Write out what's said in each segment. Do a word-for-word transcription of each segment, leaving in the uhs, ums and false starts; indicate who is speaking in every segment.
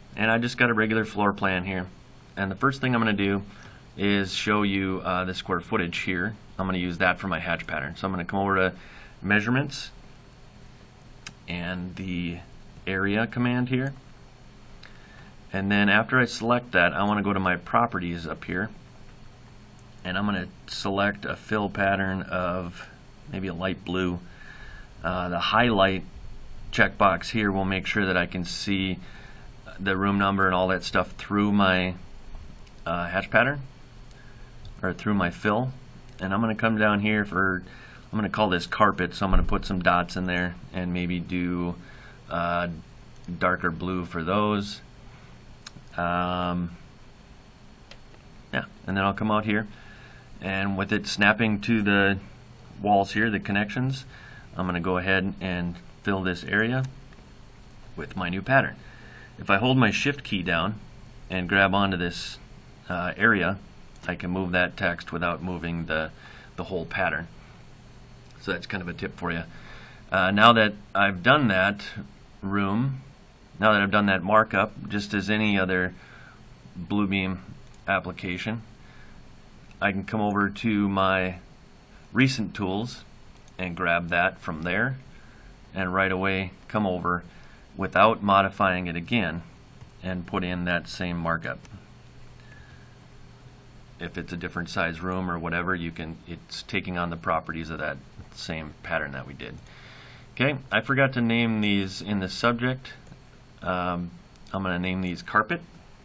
Speaker 1: and I just got a regular floor plan here. And the first thing I'm going to do is show you uh, the square footage here. I'm going to use that for my hatch pattern. So I'm going to come over to measurements and the area command here. And then after I select that, I want to go to my properties up here. And I'm going to select a fill pattern of maybe a light blue. Uh, the highlight checkbox here will make sure that I can see the room number and all that stuff through my uh, hatch pattern or through my fill. And I'm going to come down here for, I'm going to call this carpet, so I'm going to put some dots in there and maybe do uh, darker blue for those. Um, yeah, and then I'll come out here, and with it snapping to the walls here, the connections, I'm going to go ahead and fill this area with my new pattern. If I hold my shift key down and grab onto this uh, area, I can move that text without moving the, the whole pattern. So that's kind of a tip for you. Uh, now that I've done that room, now that I've done that markup, just as any other Bluebeam application, I can come over to my recent tools and grab that from there, and right away come over without modifying it again and put in that same markup. If it's a different size room or whatever, you can, it's taking on the properties of that same pattern that we did. Okay, I forgot to name these in the subject. Um, I'm going to name these carpet,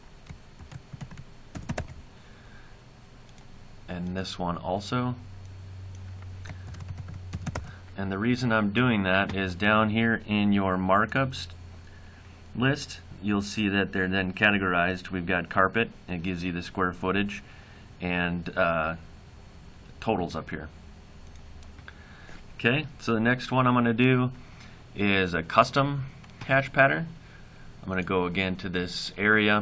Speaker 1: and this one also. And the reason I'm doing that is down here in your markups list, you'll see that they're then categorized. We've got carpet, it gives you the square footage and uh, totals up here. Okay, so the next one I'm going to do is a custom hatch pattern. I'm going to go again to this area,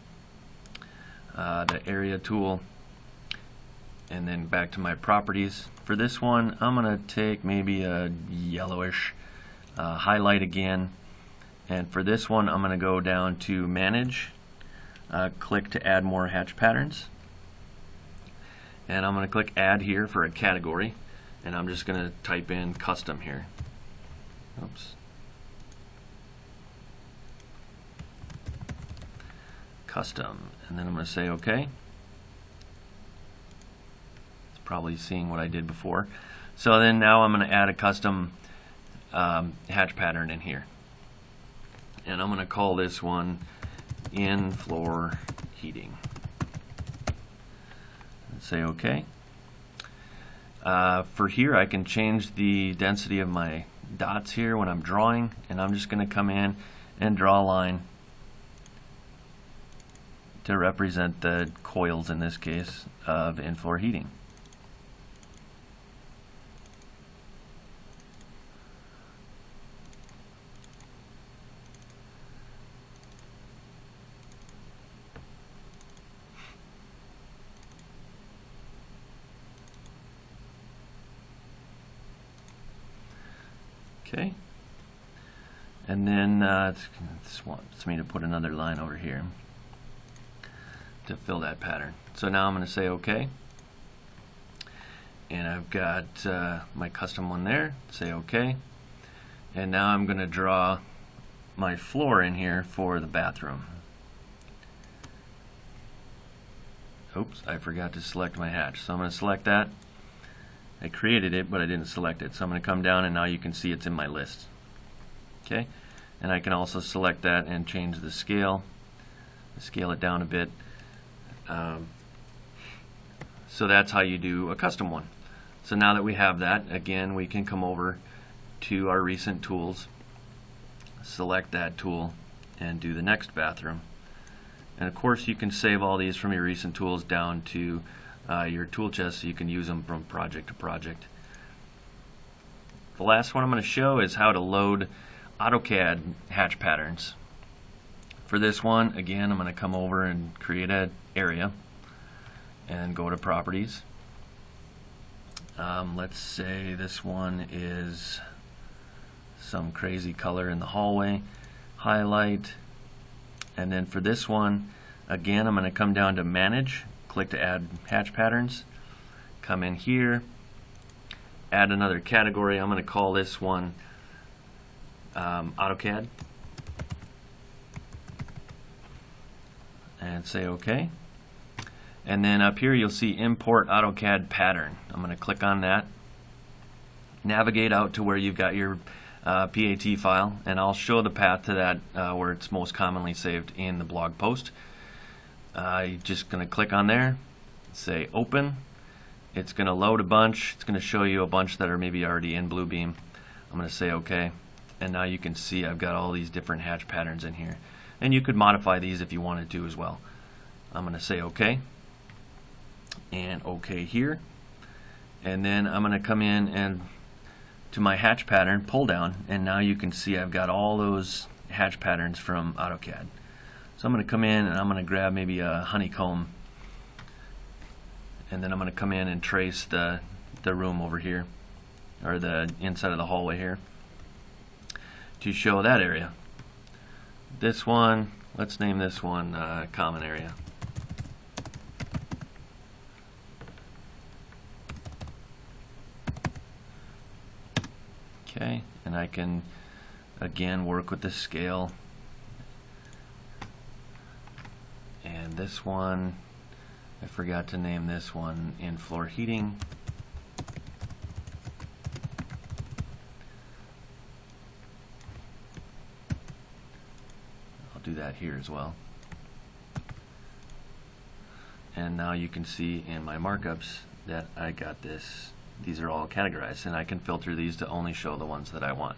Speaker 1: uh, the area tool, and then back to my properties. For this one, I'm going to take maybe a yellowish uh, highlight again, and for this one I'm going to go down to manage, uh, click to add more hatch patterns, and I'm going to click add here for a category, and I'm just going to type in custom here. Oops. Custom, and then I'm going to say OK. It's probably seeing what I did before. So then now I'm going to add a custom um, hatch pattern in here, and I'm going to call this one in floor heating. And say OK. Uh, for here, I can change the density of my dots here when I'm drawing, and I'm just going to come in and draw a line to represent the coils, in this case, of in-floor heating. Okay, and then uh, this wants me to put another line over here to fill that pattern. So now I'm going to say OK, and I've got uh, my custom one there. Say OK, and now I'm going to draw my floor in here for the bathroom. Oops, I forgot to select my hatch, so I'm going to select that. I created it, but I didn't select it, so I'm going to come down, and now you can see it's in my list. Okay, and I can also select that and change the scale, scale it down a bit. Um, so that's how you do a custom one. So now that we have that, again, we can come over to our recent tools, select that tool, and do the next bathroom. And of course, you can save all these from your recent tools down to uh, your tool chest, so you can use them from project to project. The last one I'm going to show is how to load AutoCAD hatch patterns. For this one, again, I'm going to come over and create an area and go to properties. Um, let's say this one is some crazy color in the hallway. Highlight, And then for this one, again, I'm going to come down to Manage, click to add hatch patterns, come in here, add another category. I'm going to call this one um, AutoCAD, and say OK. And then up here you'll see Import AutoCAD Pattern. I'm going to click on that, navigate out to where you've got your uh, P A T file, and I'll show the path to that uh, where it's most commonly saved in the blog post. Uh, you're just going to click on there, say Open. It's going to load a bunch. It's going to show you a bunch that are maybe already in Bluebeam. I'm going to say OK, and now you can see I've got all these different hatch patterns in here, and you could modify these if you wanted to as well. I'm going to say OK and OK here, and then I'm going to come in and to my hatch pattern pull down, and now you can see I've got all those hatch patterns from AutoCAD. So I'm going to come in and I'm going to grab maybe a honeycomb, and then I'm going to come in and trace the the room over here, or the inside of the hallway here, to show that area. This one, let's name this one uh, common area. Okay, and I can again work with the scale. And this one, I forgot to name this one in floor heating. I'll do that here as well. And now you can see in my markups that I got this. These are all categorized, and I can filter these to only show the ones that I want.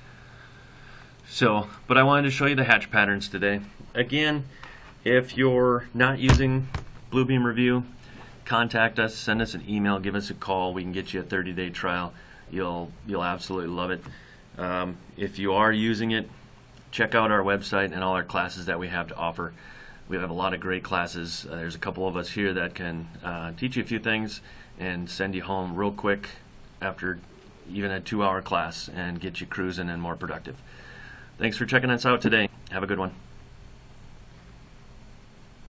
Speaker 1: So, but I wanted to show you the hatch patterns today. Again, if you're not using Bluebeam Revu, contact us, send us an email, give us a call. We can get you a thirty day trial. You'll you'll absolutely love it. Um, if you are using it, check out our website and all our classes that we have to offer. We have a lot of great classes. Uh, there's a couple of us here that can uh, teach you a few things and send you home real quick after even a two hour class and get you cruising and more productive. Thanks for checking us out today. Have a good one.